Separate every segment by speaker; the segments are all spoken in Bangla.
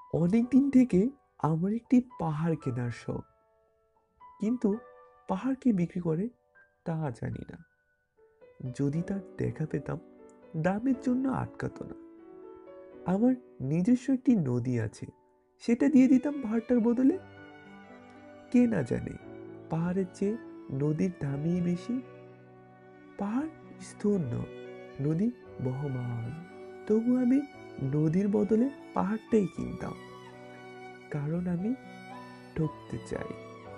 Speaker 1: অনেক দিন থেকে আমার একটি পাহাড় কেনার শখ, কিন্তু পাহাড় কে বিক্রি করে তা জানি না। যদি তার দেখা পেতাম, দামের জন্য আটকাতো না। আমার নিজস্ব একটি নদী আছে, সেটা দিয়ে দিতাম পাহাড়টার বদলে। কে না জানে পাহাড়ের চেয়ে নদীর দামই বেশি। পাহাড় স্থূল, নদী বহমান। তবু আমি নদীর বদলে পাহাড়টাই কিনতাম, কারণ আমি ঠকতে চাই।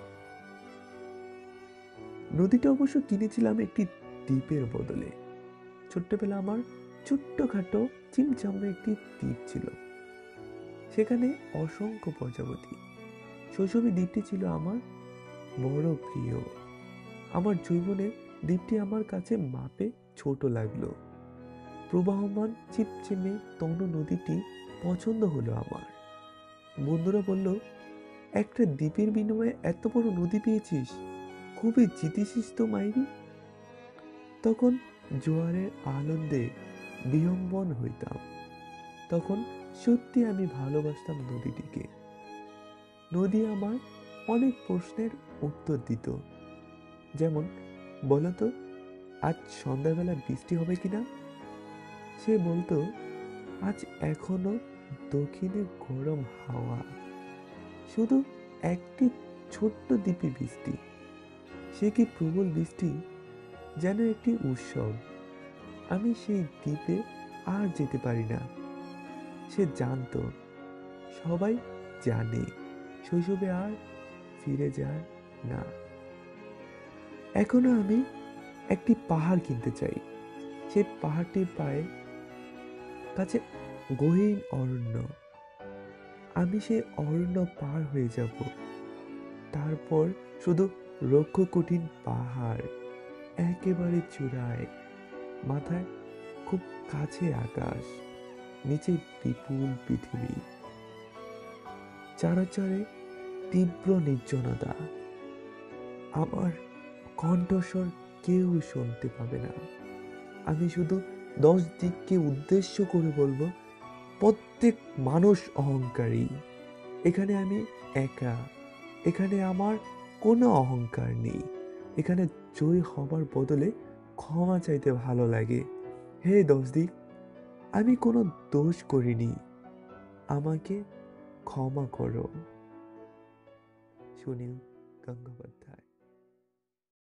Speaker 1: নদীটা অবশ্য কিনেছিলাম একটি দ্বীপের বদলে। ছোট্টবেলা আমার ছোট্টখাটো চিমচামড়া একটি দ্বীপ ছিল, সেখানে অসংখ্য প্রজাপতি। শৈশবে দ্বীপটি ছিল আমার বড় প্রিয়। আমার যৌবনে দ্বীপটি আমার কাছে মাপে ছোট লাগলো। প্রবাহমান চিপচিমে তনু নদীটি পছন্দ হলো আমার। বন্ধুরা বলল, একটা দ্বীপের বিনিময়ে এত বড় নদী পেয়েছিস, খুবই জিতেছিস তো মাইরি। তখন জোয়ারের আনন্দে বিহ্বল হইতাম। তখন সত্যি আমি ভালোবাসতাম নদীটিকে। নদী আমার অনেক প্রশ্নের উত্তর দিত, যেমন, বলতো আজ সন্ধ্যাবেলা বৃষ্টি হবে কিনা। সে বলতো, আজ এখনো দক্ষিণে গরম হাওয়া। শুধু একটি ছোট্ট দ্বীপে বৃষ্টি, সে কি প্রবল বৃষ্টি, যেন একটি উৎসব। আমি সেই দ্বীপে আর যেতে পারি না। সে জানতো, সবাই জানে, শৈশবে আর ফিরে যায় না। এখনো আমি একটি পাহাড় কিনতে চাই। সেই পাহাড়টির পায়ে কাছে গহীন অরণ্য। আমি সেই অরণ্য পার হয়ে যাব। তারপর শুধু রক্ষ কঠিন পাহাড়, একেবারে চূড়ায়, মাথায় খুব কাছে আকাশ, নিচে বিপুল পৃথিবী, চারচারে তীব্র নির্জনতা। আমার কণ্ঠস্বর কেউ শুনতে পাবে না। আমি শুধু 10 দিককে উদ্দেশ্য করে বলবো, প্রত্যেক মানুষ অহংকারী। এখানে আমি একা। এখানে আমার কোনো অহংকার নেই। এখানে জয়ী হবার বদলে ক্ষমা চাইতে ভালো লাগে। হে 10 দিক, আমি কোনো দোষ করিনি, আমাকে ক্ষমা করো। সুনীল গঙ্গোপাধ্যায়।